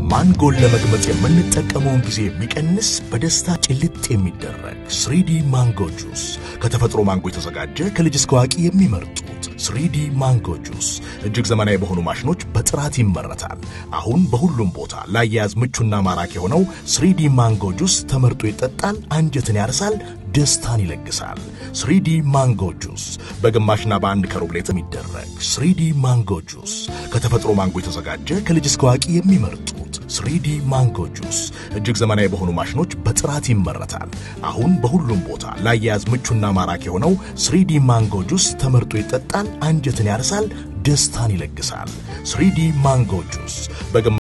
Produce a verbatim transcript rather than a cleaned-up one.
ማንጎን ለመግመጥ የምንጠቀመውን ጊዜ የሚቀንስ በደስታ ጭልጥ የሚደረግ three D ማንጎ ጁስ ከተፈጥሮ ማንጎ የተዘጋጀ ከልጅ እስከ አዋቂ የሚመርጡት three D ማንጎ ጁስ እጅግ ዘመናዊ በሆኑ ማሽኖች በጥራት ይመረታል። አሁን በሁሉም ቦታ ላያያዝ ምቹና ማራኪ የሆነው three D ማንጎ ጁስ ተመርጦ ይጠጣል፣ አንጀትን ያርሳል፣ ደስታን ይለግሳል። three D ማንጎ ጁስ በግማሽና በአንድ ከሩብ ሊትር የሚደረግ three D ማንጎ ጁስ ከተፈጥሮ ማንጎ የተዘጋጀ ከልጅ እስከ አዋቂ የሚመርጡት three D ማንጎ ጁስ እጅግ ዘመናዊ በሆኑ ማሽኖች በጥራት ይመረታል። አሁን በሁሉም ቦታ ላያያዝ ምቹና ማራኪ የሆነው three D ማንጎ ጁስ ተመርጦ ይጠጣል፣ አንጀትን ያርሳል፣ ደስታን ይለግሳል። three D ማንጎ ጁስ